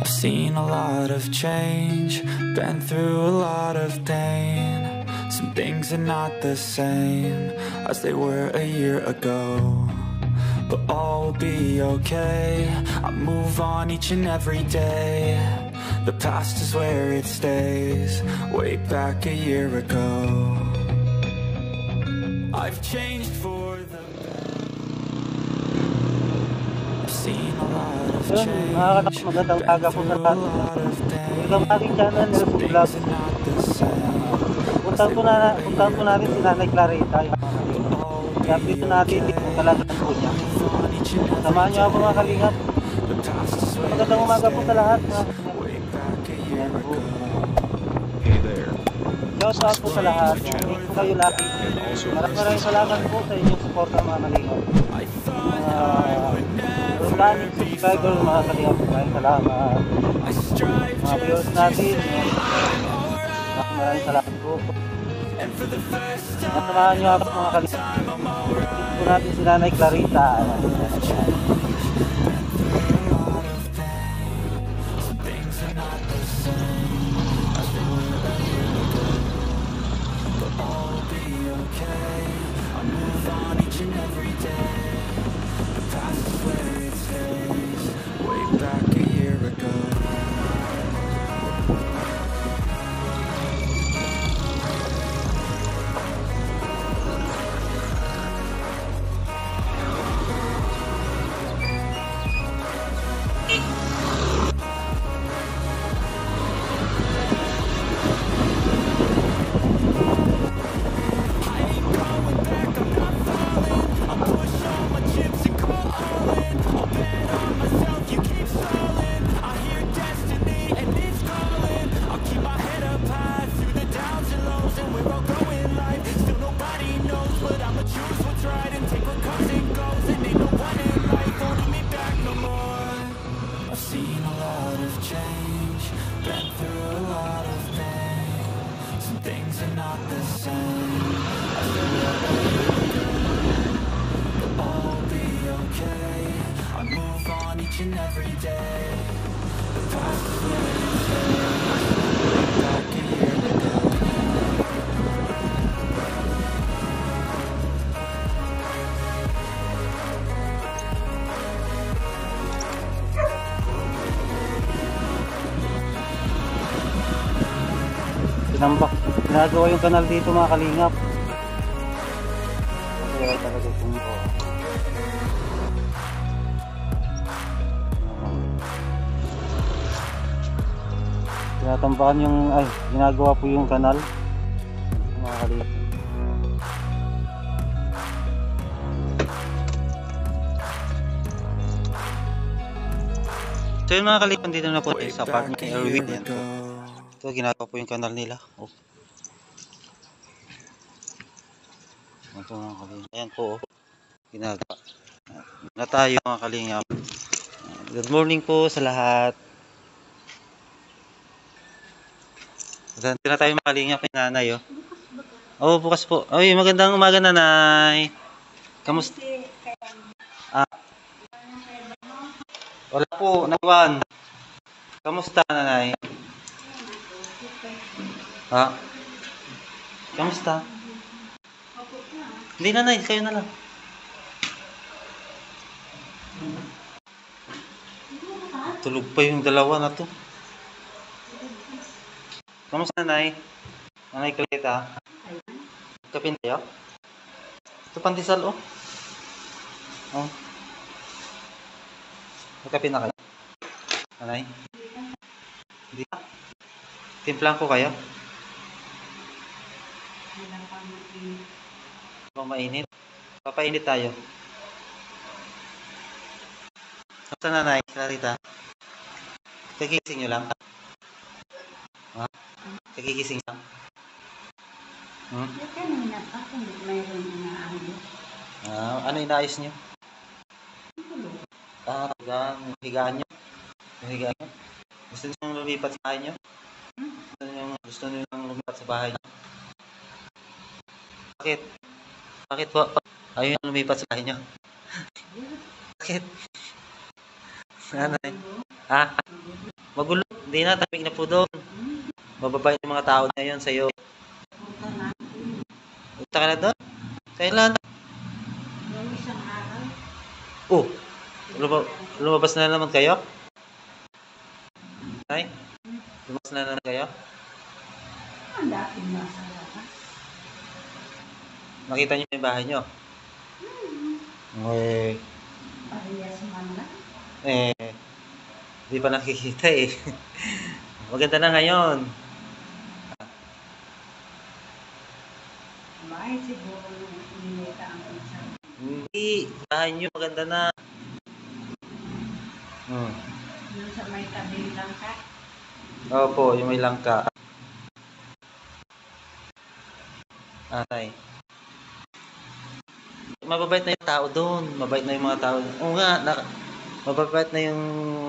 I've seen a lot of change, been through a lot of pain. Some things are not the same as they were a year ago, but all will be okay. I move on each and every day. The past is where it stays, way back a year ago. I've changed for the I've seen a lot of change, magandang umaga po sa lahat. Welcome aking channel, Nelson Vlog. Puntahan po natin si Nanay Clarita. I-update po natin kung talagang po niya. Samahan niyo ako mga kalingap. Magandang umaga po sa lahat. Hey there. Shout out po sa lahat. Thank you kayo lagi. Maraming salamat po sa inyong suporta mga kalingap. Organic subscriber mga kalingap. Maraming salamat. Mga viewers natin. Maraming salamat po. Samahan nyo ako mga kalingap. Ito po natin si Nanay Clarita. Ginagawa yung kanal dito mga kalingap. Kaya talaga itong tinatambakan yung ginagawa po yung kanal mga kalingap. So yun mga kalingap, dito na po sa park ng Erwin yan po. Ito ginagawa po yung kanal nila. Ito mga kalingap. Ayan po. Ginagawa. Na tayo mga kalingap. Good morning po sa lahat. Ganti na tayo mga kalingap kay nanay. Bukas po. Ay, magandang umaga nanay. Kamusta? Wala po. Naiwan. Kamusta nanay? Kamusta? Hindi nanay, kayo na lang. Tulog pa yung dalawa na to. Kamusta nanay? Nanay Clarita? Kapin tayo? Ito pandesal Magkapin na kayo? Nanay? Hindi na? Timplang ko kayo? Mainit. Papainit tayo. Kamusta nanay Clarita? Kagigising nyo lang? Kagigising lang? Kanina ako mayroon inaayos. Ano inaayos nyo? Higaan nyo? Gusto nyo lumipat sa bahay nyo? Gusto nyo lumipat sa bahay nyo? Bakit? Bakit po? Ayaw nyo lumipat sa bahay nyo? Bakit? Nanay? Magulo. Hindi na, tamig na po doon. Mababait yung mga tao na yun sa'yo. Punta na. Punta ka na doon? Kailan? Yung isang araw. Oh, lumabas na naman kayo? Nay? Lumabas na naman kayo? Ang dating nasa labas. Nakita niyo yung bahay niyo? Parehas man lang. Di pa nakikita eh. Maganda na ngayon. May siguro nung inilita ang isang. Hindi, bahay niyo maganda na. Yung sa may tabi lang ka. Opo, yung may langka. Ay. Mababait na yung tao doon. Mabait na yung mga tao. Oo nga, mababait na yung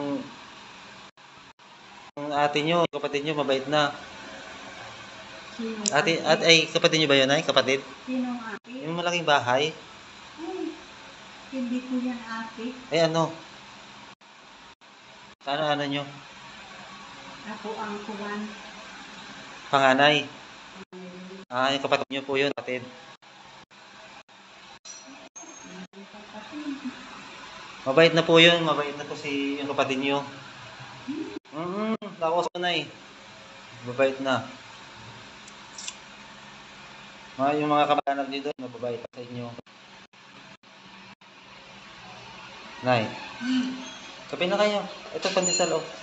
ate nyo, kapatid nyo, mabait na. Sinong Ay, kapatid nyo ba yun, ay? Kapatid? Sinong ate? Yung malaking bahay. Ay, hindi ko yan ate. Eh, ano? Ano nyo? Ako ang kuwan. Panganay. Yung kapatid nyo po yun, kapatid. Mabait na po yun. Mabait na po yung kapatid nyo. Tapos ko na eh. Mabait na. Yung mga kamag-anak nyo doon, mababait sa inyo. Nay. Kape na kayo. Ito pandesal oh.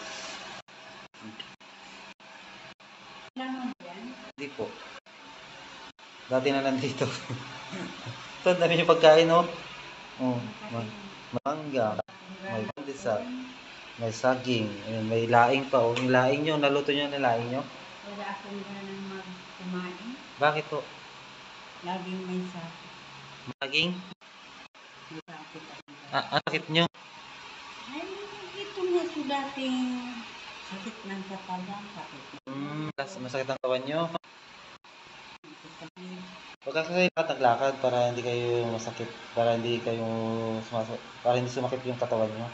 Lamang yan? Hindi po. Dati na nandito. Ito, dami yung pagkain oh. Mangga. May pandesal. May saging. May laing pa oh. Yung laing nyo, naluto nyo na laing nyo. Wala akong ganang magkumain. Bakit po? Laging may sakit. Saging? May sakit ako. Sakit nyo? Ay, ito nga so dating sakit ng katawan. Sakit. Masakit ang kawan nyo. Huwag kasi lakad para hindi kayo masakit. Para hindi kayo para hindi sumakit yung katawan nyo.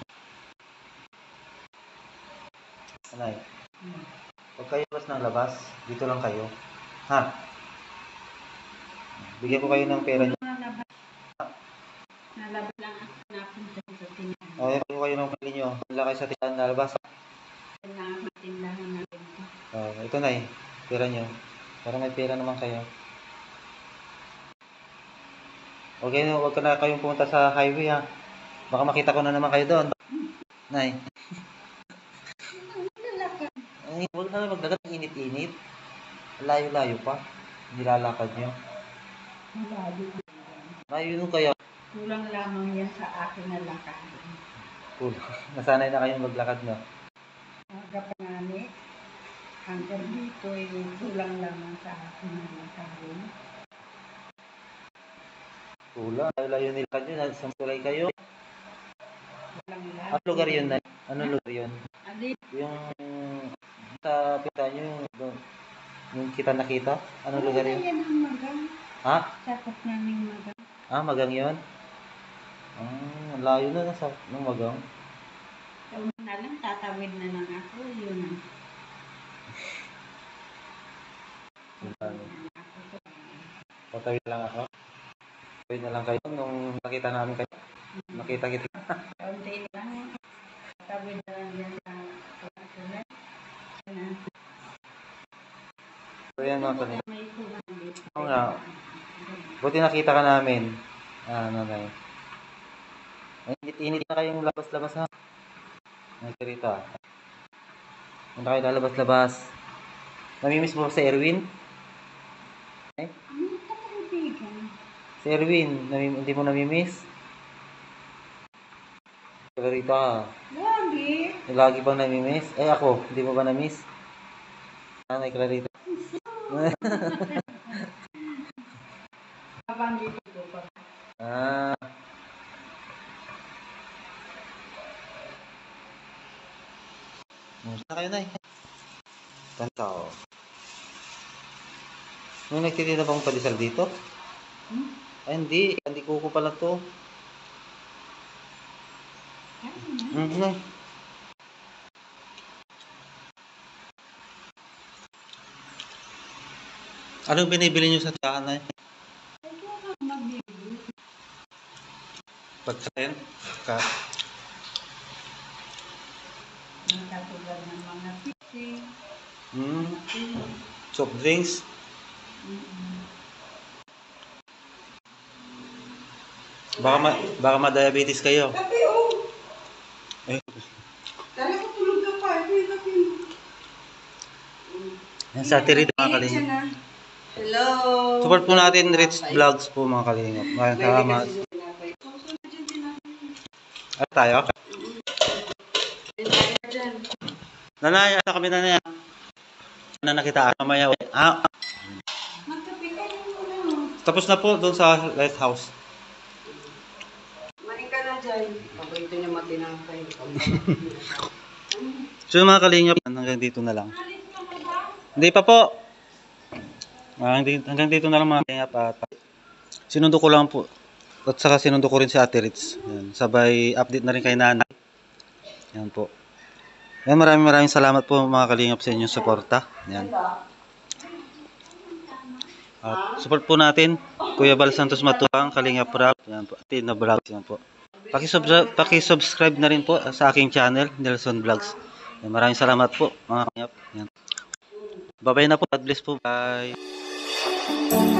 Anay? Huwag kayo labas ng labas. Dito lang kayo. Ha? Bigyan ko kayo ng pera nyo. Nalabas lang ako napunta sa tindahan. Bigyan ko kayo ng pera nyo. Wala kayo sa tindahan na labas. Kailangan ng tindahan natin. Ito na eh. Pera nyo. Para may pera naman kayo. Huwag ka na kayong pumunta sa highway ha. Baka makita ko na naman kayo doon. Nay. Ay, huwag na maglakad ng init-init. Layo-layo pa. Nilalakad nyo. Layo nung kaya. Kulang lamang yan sa akin na lakad. Cool. Nasanay na kayong maglakad na. Aga pa nani, hanggang dito ay kulang lamang sa akin na lakad. Kulang. Layo nilakad nyo. Nasang tulay kayo. Kulang lamang. Ano lugar yun? Ano lugar yun? Alin? Yung sa pinta nyo, yung kita nakita? Anong lugar yun? Yan ang magang. Ha? Sakop namin magang. Magang yun? Layo na sa magang. Taon na lang, tatawid na lang ako. Yun ang. Tatawid lang ako. Tatawid na lang kayo nung nakita namin kayo. Nakita kita. Kaunti lang. Tatawid na lang yan sa kulat. So yan mga kanina. May kulang dito. Oo nga. Buti nakita ka namin. Nanay. Init na kayong labas-labas ha. Rita. Hindi kayo lalabas-labas. Namimiss mo si Erwin? Ano ka kaibigan? Si Erwin, hindi mo namimiss? Rita. Lagi. Lagi bang namimiss? Ako, hindi mo ba namiss? Nanay Clarita. Kabanggit ko pa. Musta kayo, Nay? Tantaw. May nagtitinda bang padisal dito? Ay, hindi. Hindi ko pala to. Ay, Nay. Anong binibili nyo sa tindahan na yun? Ito ang mabili. Pagkain? Katulad ng mga piti. Soft drinks? Baka ma-diabetes kayo. Kape oh! Eh, Talaga tulog ka pa. Ito yung kape. yan sa Tirito mga kalingap. Hello! Support po natin Rich Vlogs po mga kalingap. Maraming salamat. Ano tayo? Nanay, asa kami nanay. Na nakita mamaya. Magkape ka rin muna. Tapos na po doon sa lighthouse. Maling ka na dyan. Ako ito niya matinapay. So mga kalingap, hanggang dito na lang. Hindi pa po. Hanggang dito na lang mga kalingap. At sinundo ko lang po. At saka sinundo ko rin si Ate Ritz. Yan. Sabay update na rin kay nanay. Yan po. Yan, maraming salamat po mga kalingap sa inyong suporta. Yan. At support po natin Kuya Bal Santos Matubang, Kalingap Rap. Yan po. Tina Vlogs. Yan po. Paki-subscribe na rin po sa aking channel, Nelson Vlogs. Yan, maraming salamat po mga kalingap. Yan. Bye-bye na po. God bless po. Bye.